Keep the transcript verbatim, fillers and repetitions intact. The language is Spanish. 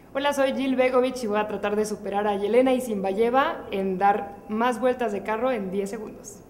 Hola, soy Jill Begovic y voy a tratar de superar a Yelena Isinbayeva en dar más vueltas de carro en diez segundos.